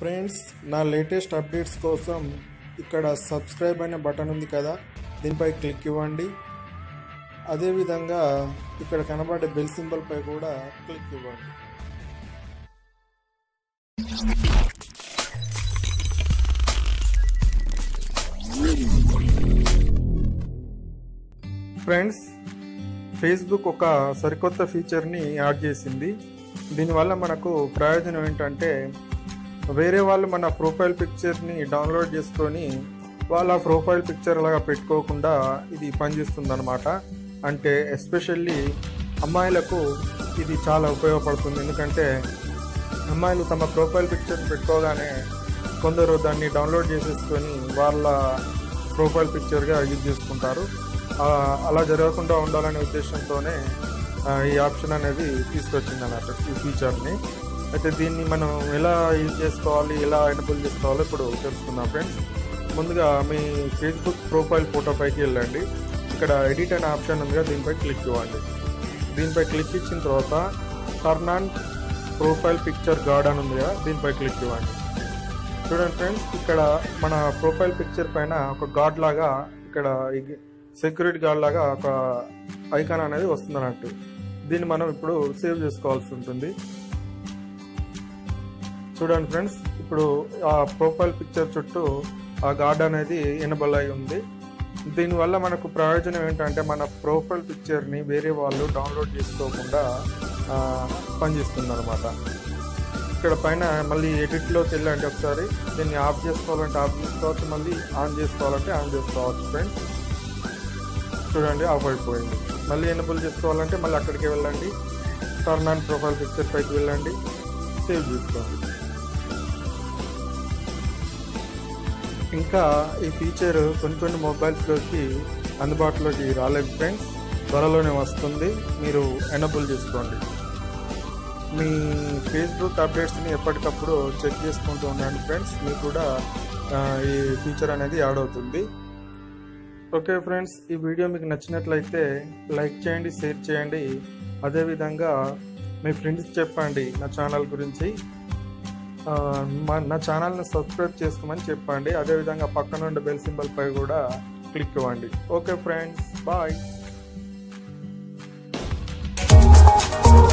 Friends, నా latest updates కోసం ఇక్కడ సబ్స్క్రైబ్ అనే బటన్ ఉంది కదా, దీనిపై క్లిక్ ఇవ్వండి. అదేవిధంగా ఇక్కడ కనబడే బెల్ సింబల్ పై కూడా క్లిక్ ఇవ్వండి. ఫ్రెండ్స్, ఫేస్బుక్ ఒక సరికొత్త ఫీచర్ని యాడ్ చేసింది. దీనివల్ల మనకు ప్రయోజనం ఏంటంటే, వేరే వాళ్ళు మన ప్రొఫైల్ పిక్చర్ని డౌన్లోడ్ చేసుకొని వాళ్ళ ప్రొఫైల్ పిక్చర్ లాగా పెట్టుకోకుండా ఇది పనిచేస్తుంది అనమాట. అంటే ఎస్పెషల్లీ అమ్మాయిలకు ఇది చాలా ఉపయోగపడుతుంది. ఎందుకంటే అమ్మాయిలు తమ ప్రొఫైల్ పిక్చర్ పెట్టుకోగానే కొందరు దాన్ని డౌన్లోడ్ చేసేసుకొని వాళ్ళ ప్రొఫైల్ పిక్చర్గా యూజ్ చేసుకుంటారు. అలా జరగకుండా ఉండాలనే ఉద్దేశంతోనే ఈ ఆప్షన్ అనేది తీసుకొచ్చింది అన్నట్టు, ఈ ఫీచర్ని. అయితే దీన్ని మనం ఎలా యూజ్ చేసుకోవాలి, ఎలా ఎనేబుల్ చేసుకోవాలో ఇప్పుడు తెలుసుకుందాం. ఫ్రెండ్స్, ముందుగా మీ ఫేస్బుక్ ప్రొఫైల్ ఫోటో పైకి వెళ్ళండి. ఇక్కడ ఎడిట్ అనే ఆప్షన్ ఉందిగా, దీనిపై క్లిక్ ఇవ్వండి. దీనిపై క్లిక్ ఇచ్చిన తర్వాత turn on profile picture guard అని ఉందిగా, దీనిపై క్లిక్ ఇవ్వండి. చూడండి ఫ్రెండ్స్, ఇక్కడ మన ప్రొఫైల్ పిక్చర్ పైన ఒక గార్డ్ లాగా, ఇక్కడ సెక్యూరిటీ గార్డ్ లాగా ఒక ఐకాన్ అనేది వస్తుంది అన్నట్టు. దీన్ని మనం ఇప్పుడు సేవ్ చేసుకోవాల్సి ఉంటుంది. చూడండి ఫ్రెండ్స్, ఇప్పుడు ఆ ప్రొఫైల్ పిక్చర్ చుట్టూ ఆ గార్డ్ అనేది ఎనేబుల్ అయి ఉంది. దీనివల్ల మనకు ప్రయోజనం ఏంటంటే, మన ప్రొఫైల్ పిక్చర్ని వేరే వాళ్ళు డౌన్లోడ్ చేసుకోకుండా పనిచేస్తుంది అనమాట. ఇక్కడ పైన మళ్ళీ ఎడిట్లోకి వెళ్ళండి. ఒకసారి దీన్ని ఆఫ్ చేసుకోవాలంటే ఆఫ్ చేసుకోవచ్చు, మళ్ళీ ఆన్ చేసుకోవాలంటే ఆన్ చేసుకోవచ్చు. ఫ్రెండ్స్, చూడండి, ఆఫ్ అయిపోయింది. మళ్ళీ ఎనేబుల్ చేసుకోవాలంటే మళ్ళీ అక్కడికి వెళ్ళండి, టర్న్ ఆన్ ప్రొఫైల్ పిక్చర్ పైకి వెళ్ళండి, సేవ్ చేసుకోండి. ఇంకా ఈ ఫీచర్ కొన్ని మొబైల్స్లోకి అందుబాటులోకి రాలేదు ఫ్రెండ్స్, త్వరలోనే వస్తుంది. మీరు ఎనేబుల్ చేసుకోండి. మీ ఫేస్బుక్ అప్డేట్స్ని ఎప్పటికప్పుడు చెక్ చేసుకుంటూ ఉండండి ఫ్రెండ్స్, మీకు కూడా ఈ ఫీచర్ అనేది యాడ్ అవుతుంది. ఓకే ఫ్రెండ్స్, ఈ వీడియో మీకు నచ్చినట్లయితే లైక్ చేయండి, షేర్ చేయండి. అదేవిధంగా మీ ఫ్రెండ్స్కి చెప్పండి నా ఛానల్ గురించి. నా ఛానల్ని సబ్స్క్రైబ్ చేసుకోమని చెప్పండి. అదేవిధంగా పక్కన ఉండే బెల్ సింబల్ పై కూడా క్లిక్ ఇవ్వండి. Okay friends, bye.